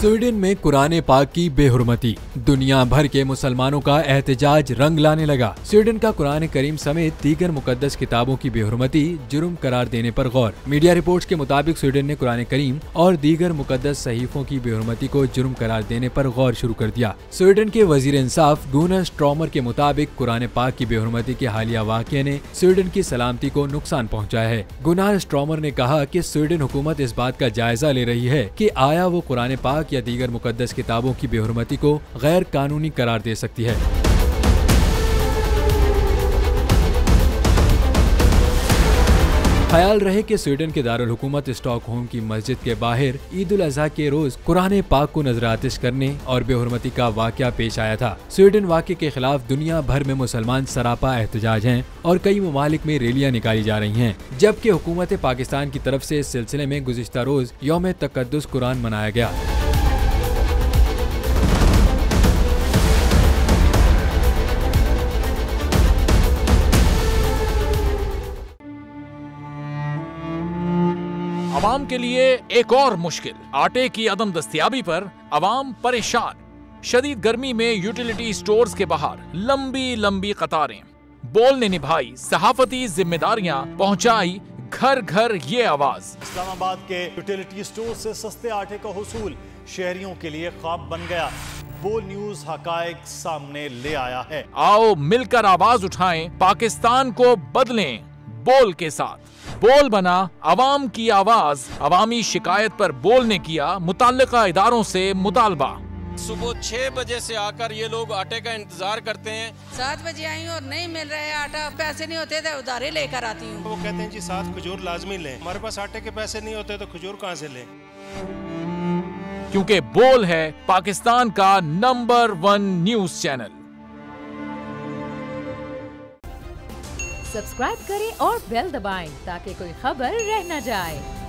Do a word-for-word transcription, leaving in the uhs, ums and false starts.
Sweden में कुरान पाक की बेहुरमती, दुनिया भर के मुसलमानों का एहतजाज रंग लाने लगा। स्वीडन का कुरान करीम समेत दीगर मुकद्दस किताबों की बेहुरमती जुर्म करार देने पर गौर। मीडिया रिपोर्ट्स के मुताबिक स्वीडन ने कुरान करीम और दीगर मुकद्दस सहीफों की बेहुरमती को जुर्म करार देने पर गौर शुरू कर दिया। स्वीडन के वजीर इंसाफ गुनर स्ट्रॉमर के मुताबिक कुरान पाक की बेहुरमती के हालिया वाक़ये ने स्वीडन की सलामती को नुकसान पहुँचाया है। गुनर स्ट्रॉमर ने कहा कि स्वीडन हुकूमत इस बात का जायजा ले रही है कि आया वो कुरान पाक या दीगर मुकद्दस किताबों की बेहुरमती को गैर कानूनी करार दे सकती है। ख्याल रहे कि स्वीडन के दारुल हुकूमत स्टॉकहोम की मस्जिद के बाहर ईद उल अजहा के रोज कुरान पाक को नजरातिश करने और बेहुरमती का वाकया पेश आया था। स्वीडन वाकये के खिलाफ दुनिया भर में मुसलमान सरापा एहतजाज हैं और कई ममालिक में रैलियां निकाली जा रही हैं, जबकि हुकूमत पाकिस्तान की तरफ से इस सिलसिले में गुज़िश्ता रोज यौम तक़द्दुस कुरान मनाया गया। अवाम के लिए एक और मुश्किल, आटे की अदम दस्तयाबी पर अवाम परेशान। शदीद गर्मी में यूटिलिटी स्टोर्स के बाहर लंबी लंबी कतारें। बोल ने निभाई सहाफती जिम्मेदारियां, पहुंचाई घर घर ये आवाज। इस्लामाबाद के यूटिलिटी स्टोर से सस्ते आटे का हुसूल शहरियों के लिए ख्वाब बन गया। बोल न्यूज हकायक सामने ले आया है। आओ मिलकर आवाज उठाएं, पाकिस्तान को बदलें बोल के साथ। बोल बना अवाम की आवाज। अवामी शिकायत पर बोल ने किया मुताल्लिका इदारों से मुतालबा। सुबह छह बजे से आकर ये लोग आटे का इंतजार करते हैं। सात बजे आई और नहीं मिल रहा है आटा, पैसे नहीं होते थे उधारे लेकर आती हूँ। वो कहते हैं जी सात खजूर लाजमी लें। हमारे पास आटे के पैसे नहीं होते तो खजूर कहाँ से लें? क्योंकि बोल है पाकिस्तान का number one news channel. Subscribe करें और बेल दबाएं ताकि कोई खबर रह न जाए।